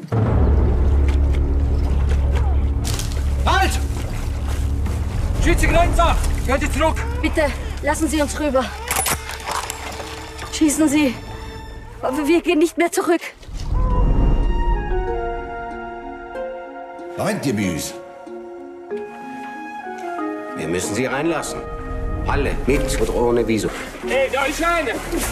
Halt! Schützengrenzer! Gehen Sie zurück! Bitte, lassen Sie uns rüber. Schießen Sie. Aber wir gehen nicht mehr zurück. Meint ihr bei uns? Wir müssen sie reinlassen. Alle, mit oder ohne Visum. Hey, da ist einer!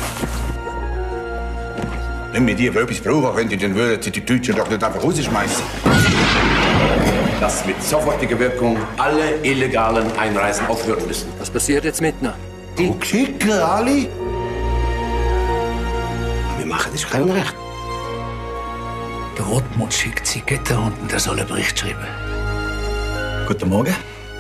Wenn wir die für etwas brauchen könnten, dann würden sie die Deutschen doch nicht einfach rausschmeißen. Dass mit sofortiger Wirkung alle illegalen Einreisen aufhören müssen. Was passiert jetzt mit ihnen? Die schicken alle. Wir machen das kein Unrecht. Der Rotmund schickt sie Gitter und der soll einen Bericht schreiben. Guten Morgen.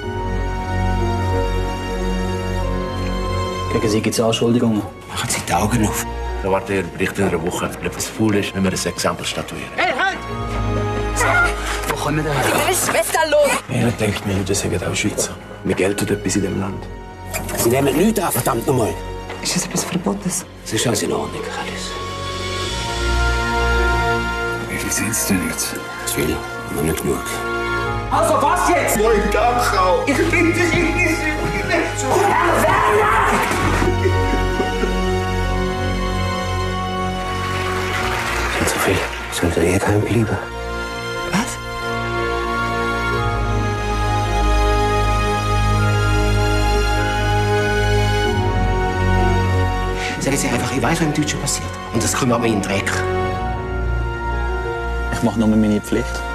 Gegen Sie gibt es Anschuldigungen. Machen Sie die Augen auf. Da wartet Ihr Bericht in einer Woche. Wenn etwas faul ist, wenn wir ein Exempel statuieren. Hey, halt! Wo kommen wir her? Was ist da los? Jeder denkt mir, das sind auch Schweizer. Wir gelten etwas in dem Land. Sie nehmen nichts an, verdammt nochmal. Ist das etwas Verbotenes? Es ist alles in Ordnung, Alice. Wie viel sind es denn jetzt? Zu viel, aber nicht genug. Also, was jetzt? Mein Dachau. Ich bin das nicht so. Sind zu viel. Sollte hier kein bleiben. Was? Sagen Sie einfach, ich weiß, was im Deutschen passiert. Und das kümmert mich in den Dreck. Ich mache nur meine Pflicht.